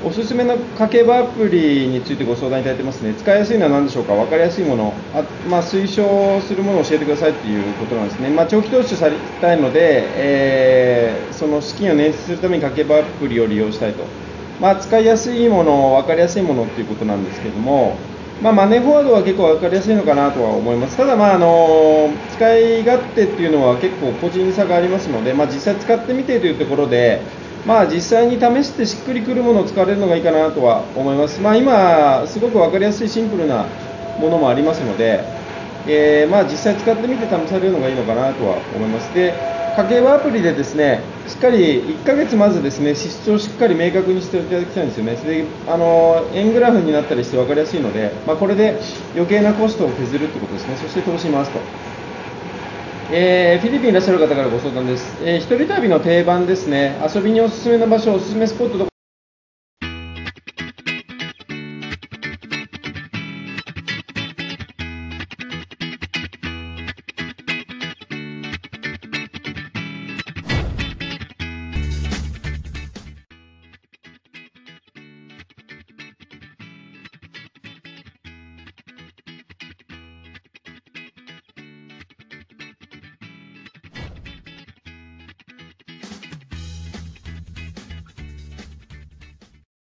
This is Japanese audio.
おすすめの家計簿アプリについてご相談いただいてますね。使いやすいのは何でしょうか、分かりやすいもの、推奨するものを教えてくださいということなんですね。長期投資されたいので、その資金を捻出するために家計簿アプリを利用したいと。使いやすいもの、分かりやすいものということなんですけれども、マネーフォワードは結構分かりやすいのかなとは思います。ただ、使い勝手っていうのは結構個人差がありますので、実際使ってみてというところで、実際に試してしっくりくるものを使われるのがいいかなとは思います。今、すごく分かりやすいシンプルなものもありますので、実際使ってみて試されるのがいいのかなとは思います。で、家計簿アプリでですね、しっかり1ヶ月まずですね、支出をしっかり明確にしていただきたいんですよね。それで円グラフになったりして分かりやすいので、これで余計なコストを削るということですね。そして投資しますと。フィリピンにいらっしゃる方からご相談です。一人旅の定番ですね、遊びにおすすめの場所、おすすめスポット